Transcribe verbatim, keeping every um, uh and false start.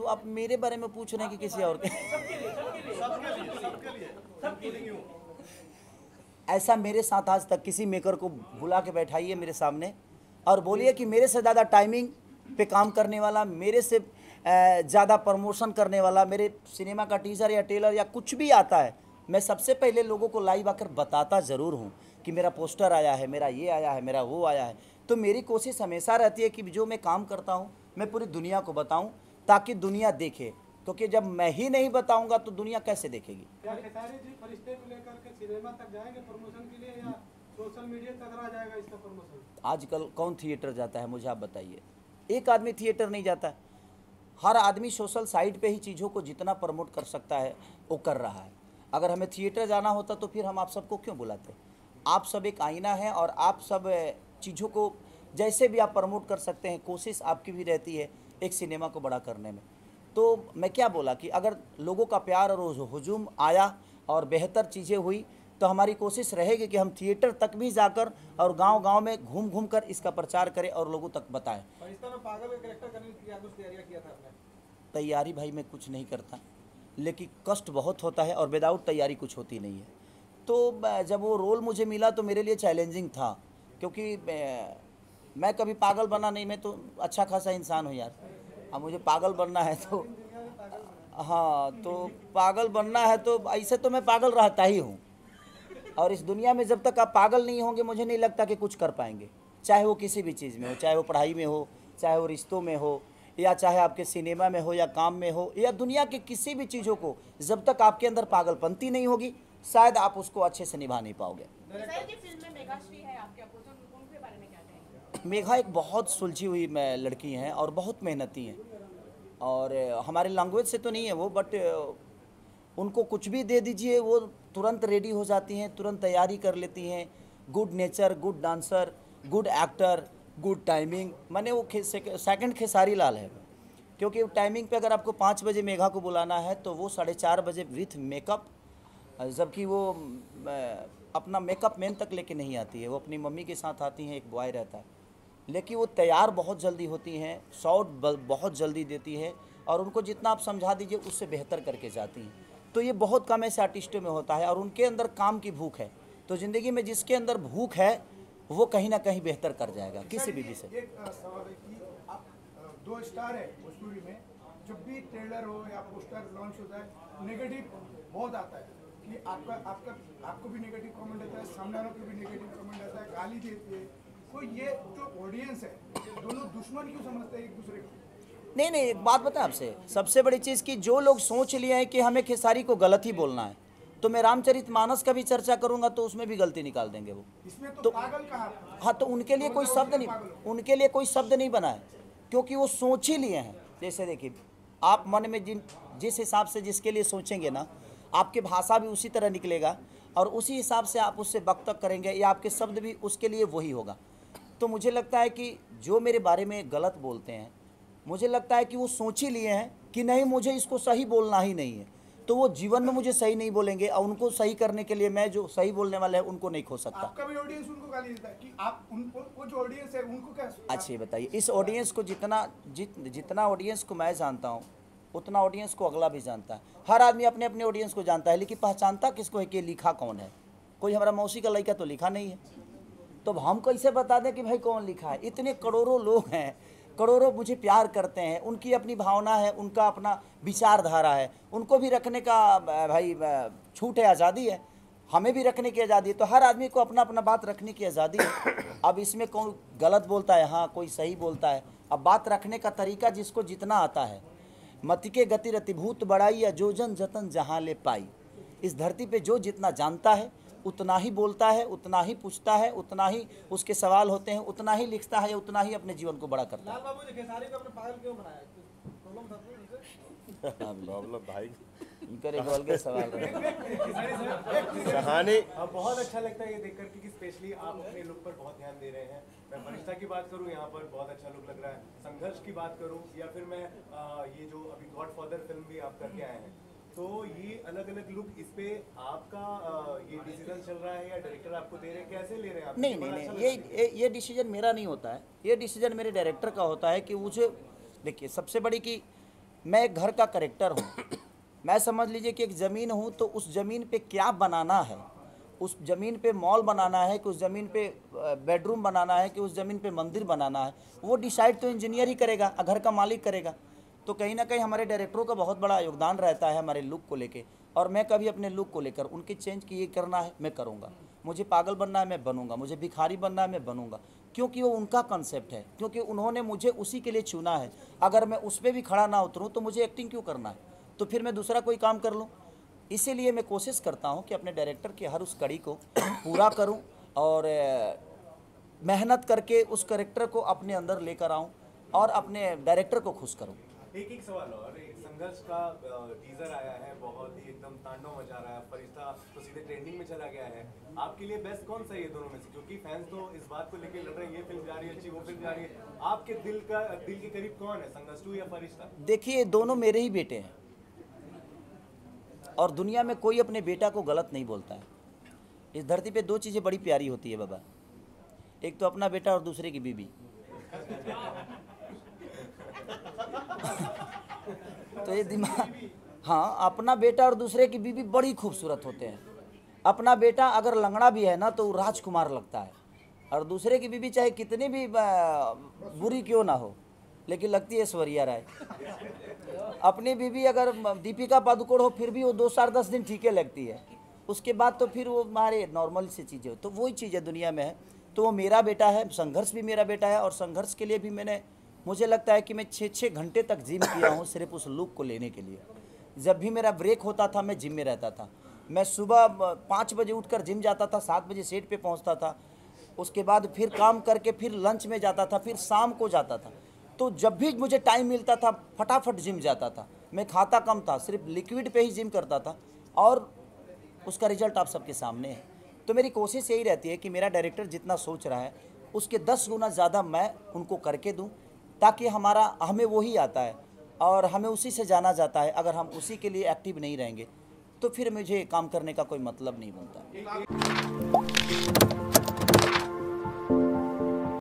तो आप मेरे बारे में पूछ रहे हैं कि किसी और के? ऐसा मेरे साथ आज तक किसी मेकर को बुला के बैठाइए मेरे सामने और बोलिए कि मेरे से ज़्यादा टाइमिंग पे काम करने वाला, मेरे से ज़्यादा प्रमोशन करने वाला, मेरे सिनेमा का टीज़र या टेलर या कुछ भी आता है, मैं सबसे पहले लोगों को लाइव आकर बताता ज़रूर हूँ कि मेरा पोस्टर आया है, मेरा ये आया है, मेरा वो आया है। तो मेरी कोशिश हमेशा रहती है कि जो मैं काम करता हूँ मैं पूरी दुनिया को बताऊँ ताकि दुनिया देखे, क्योंकि जब मैं ही नहीं बताऊंगा तो दुनिया कैसे देखेगी? क्या खेसारी जी फरिश्ते को लेकर के सिनेमा तक जाएंगे प्रमोशन के लिए या सोशल मीडिया तक रह जाएगा इसका प्रमोशन? आजकल कौन थिएटर जाता है, मुझे आप बताइए। एक आदमी थिएटर नहीं जाता है, हर आदमी सोशल साइट पे ही चीज़ों को जितना प्रमोट कर सकता है वो कर रहा है। अगर हमें थिएटर जाना होता तो फिर हम आप सबको क्यों बुलाते? आप सब एक आईना है और आप सब चीज़ों को जैसे भी आप प्रमोट कर सकते हैं, कोशिश आपकी भी रहती है एक सिनेमा को बड़ा करने में। तो मैं क्या बोला कि अगर लोगों का प्यार और हुजूम आया और बेहतर चीज़ें हुई तो हमारी कोशिश रहेगी कि हम थिएटर तक भी जाकर और गांव-गांव में घूम घूम कर इसका प्रचार करें और लोगों तक बताएं। फरिश्ता में पागल का कैरेक्टर करने की क्या कुछ तैयारियां किया था आपने? तैयारी भाई मैं कुछ नहीं करता, लेकिन कष्ट बहुत होता है और विदाउट तैयारी कुछ होती नहीं है। तो जब वो रोल मुझे मिला तो मेरे लिए चैलेंजिंग था, क्योंकि मैं कभी पागल बना नहीं, मैं तो अच्छा खासा इंसान हूँ यार। अब मुझे पागल बनना है तो हाँ, तो पागल बनना है तो ऐसे तो मैं पागल रहता ही हूँ। और इस दुनिया में जब तक आप पागल नहीं होंगे मुझे नहीं लगता कि कुछ कर पाएंगे, चाहे वो किसी भी चीज़ में हो, चाहे वो पढ़ाई में हो, चाहे वो रिश्तों में हो, या चाहे आपके सिनेमा में हो या काम में हो, या दुनिया के किसी भी चीज़ों को जब तक आपके अंदर पागलपंती नहीं होगी शायद आप उसको अच्छे से निभा नहीं पाओगे। मेघा एक बहुत सुलझी हुई लड़की हैं और बहुत मेहनती हैं, और हमारे लैंग्वेज से तो नहीं है वो, बट उनको कुछ भी दे दीजिए वो तुरंत रेडी हो जाती हैं, तुरंत तैयारी कर लेती हैं। Good nature, good dancer, good actor, good timing. मैंने वो सेकंड खेसारी लाल है, क्योंकि टाइमिंग पे अगर आपको पाँच बजे मेघा को बुलाना है तो वो साढ़े चार बजे विथ मेकअप, जबकि वो अपना मेकअप मैन तक लेके नहीं आती है, वो अपनी मम्मी के साथ आती हैं, एक बॉय रहता है, लेकिन वो तैयार बहुत जल्दी होती हैं, शॉट बहुत जल्दी देती है और उनको जितना आप समझा दीजिए उससे बेहतर करके जाती हैं। तो ये बहुत कम ऐसे आर्टिस्टों में होता है और उनके अंदर काम की भूख है। तो ज़िंदगी में जिसके अंदर भूख है वो कहीं ना कहीं बेहतर कर जाएगा किसी भी विषय। एक सवाल है कि आप दो स्टार है भोजपुरी में, जब भी ट्रेलर हो या पोस्टर लॉन्च होता है नेगेटिव बहुत आता है कि आपका आपका आपको भी नेगेटिव कमेंट आता है, सामने वालों को भी नेगेटिव कमेंट आता है, गाली देती है। तो ये जो ऑडियंस है दोनों दुश्मन क्यों समझते हैं एक दूसरे को? नहीं नहीं, एक बात बताएं आपसे, सबसे बड़ी चीज़ कि जो लोग सोच लिए हैं कि हमें खेसारी को गलत ही बोलना है, तो मैं रामचरितमानस का भी चर्चा करूंगा तो उसमें भी गलती निकाल देंगे वो। इसमें तो, तो पागल कहा। हाँ, तो उनके लिए कोई शब्द नहीं, उनके लिए कोई शब्द नहीं बना है, क्योंकि वो सोच ही लिए हैं। जैसे देखिए, आप मन में जिन जिस हिसाब से जिसके लिए सोचेंगे ना, आपकी भाषा भी उसी तरह निकलेगा और उसी हिसाब से आप उससे वक्तव्य करेंगे या आपके शब्द भी उसके लिए वही होगा। तो मुझे लगता है कि जो मेरे बारे में गलत बोलते हैं, मुझे लगता है कि वो सोच ही लिए हैं कि नहीं मुझे इसको सही बोलना ही नहीं है, तो वो जीवन में मुझे सही नहीं बोलेंगे और उनको सही करने के लिए मैं जो सही बोलने वाले हैं उनको नहीं खो सकता। आपका भी ऑडियंस उनको गाली देता है कि आप उनको, वो जो ऑडियंस है उनको क्या? अच्छा ये बताइए, इस ऑडियंस को जितना जित जितना ऑडियंस को मैं जानता हूँ उतना ऑडियंस को अगला भी जानता है। हर आदमी अपने अपने ऑडियंस को जानता है, लेकिन पहचानता किसको है कि लिखा कौन है। कोई हमारा मौसी का लड़का तो लिखा नहीं है, तो हम कैसे बता दें कि भाई कौन लिखा है? इतने करोड़ों लोग हैं, करोड़ों मुझे प्यार करते हैं, उनकी अपनी भावना है, उनका अपना विचारधारा है, उनको भी रखने का भाई छूट है, आज़ादी है, हमें भी रखने की आज़ादी है। तो हर आदमी को अपना अपना बात रखने की आज़ादी है। अब इसमें कौन गलत बोलता है, हाँ कोई सही बोलता है। अब बात रखने का तरीका जिसको जितना आता है, मति के गति रतिभूत बड़ाई या जो जन जतन जहाँ ले पाई। इस धरती पे जो जितना जानता है उतना ही बोलता है, उतना ही पूछता है, उतना ही उसके सवाल होते हैं, उतना ही लिखता है, उतना ही अपने जीवन को बड़ा करता है। लाल बाबू जी खेसारी को अपने पागल क्यों बनाया? प्रॉब्लम था उनसे? प्रॉब्लम भाई इनका एक अलग सवाल है। कहानी बहुत अच्छा लगता है ये देख करके कि स्पेशली आप अपने लुक पर बहुत ध्यान दे रहे हैं। मैं फरिश्ता की बात करूं, यहाँ पर बहुत अच्छा लुक लग रहा है। संघर्ष की बात करूं या फिर मैं आ, ये जो अभी गॉडफादर फिल्म भी आप करके आए हैं, तो ये अलग अलग लुक, इस पे आपका आ, ये डिसीजन चल रहा है या डायरेक्टर आपको दे रहे हैं, कैसे ले रहे हैं आप? नहीं नहीं नहीं, ये ये डिसीजन मेरा नहीं होता है, ये डिसीजन मेरे डायरेक्टर का होता है कि मुझे देखिए, सबसे बड़ी कि मैं एक घर का करेक्टर हूँ। मैं समझ लीजिए कि एक ज़मीन हूँ, तो उस ज़मीन पे क्या बनाना है, उस ज़मीन पे मॉल बनाना है कि उस ज़मीन पे बेडरूम बनाना है कि उस ज़मीन पे मंदिर बनाना है, वो डिसाइड तो इंजीनियर ही करेगा, घर का मालिक करेगा। तो कहीं ना कहीं हमारे डायरेक्टरों का बहुत बड़ा योगदान रहता है हमारे लुक को लेके, और मैं कभी अपने लुक को लेकर उनके चेंज की ये करना है मैं करूँगा, मुझे पागल बनना है मैं बनूंगा, मुझे भिखारी बनना है मैं बनूंगा, क्योंकि वो उनका कंसेप्ट है, क्योंकि उन्होंने मुझे उसी के लिए चुना है। अगर मैं उस पर भी खड़ा ना उतरूँ तो मुझे एक्टिंग क्यों करना है, तो फिर मैं दूसरा कोई काम कर लूँ। इसीलिए मैं कोशिश करता हूँ कि अपने डायरेक्टर की हर उस कड़ी को पूरा करूँ और मेहनत करके उस कैरेक्टर को अपने अंदर लेकर आऊँ और अपने डायरेक्टर को खुश करूँ। एक एक सवाल और, एक संघर्ष का टीजर आया है, बहुत ही एकदम तांडव मचा रहा है, फरिश्ता तो सीधे ट्रेंडिंग में चला गया है। आपके लिए बेस्ट कौन सा है ये दोनों में से, क्योंकि फैंस तो इस बात को लेके लड़ रहे हैं ये फिल्म जा रही है अच्छी, वो फिल्म जा रही है, आपके दिल का दिल के करीब कौन है, संघर्ष टू या फरिश्ता? देखिए दोनों मेरे ही बेटे हैं और दुनिया में कोई अपने बेटा को गलत नहीं बोलता है। इस धरती पे दो चीज़ें बड़ी प्यारी होती है बाबा, एक तो अपना बेटा और दूसरे की बीबी। तो ये दिमाग, हाँ, अपना बेटा और दूसरे की बीबी बड़ी खूबसूरत होते हैं। अपना बेटा अगर लंगड़ा भी है ना तो वो राजकुमार लगता है, और दूसरे की बीबी चाहे कितनी भी बुरी क्यों ना हो लेकिन लगती है ऐश्वर्या राय। अपनी बीबी अगर दीपिका पादुकोण हो फिर भी वो दो चार दस दिन ठीक है लगती है, उसके बाद तो फिर वो हमारे नॉर्मल सी चीज़ें हो। तो वही चीज़ें दुनिया में है। तो वो मेरा बेटा है, संघर्ष भी मेरा बेटा है, और संघर्ष के लिए भी मैंने, मुझे लगता है कि मैं छः छः घंटे तक जिम किया हूँ सिर्फ उस लुक को लेने के लिए। जब भी मेरा ब्रेक होता था मैं जिम में रहता था। मैं सुबह पाँच बजे उठकर जिम जाता था, सात बजे सेट पे पहुँचता था, उसके बाद फिर काम करके फिर लंच में जाता था, फिर शाम को जाता था। तो जब भी मुझे टाइम मिलता था फटाफट जिम जाता था। मैं खाता कम था, सिर्फ लिक्विड पे ही जिम करता था, और उसका रिजल्ट आप सबके सामने है। तो मेरी कोशिश यही रहती है कि मेरा डायरेक्टर जितना सोच रहा है उसके दस गुना ज़्यादा मैं उनको करके दूं, ताकि हमारा हमें वही आता है और हमें उसी से जाना जाता है। अगर हम उसी के लिए एक्टिव नहीं रहेंगे तो फिर मुझे काम करने का कोई मतलब नहीं बनता।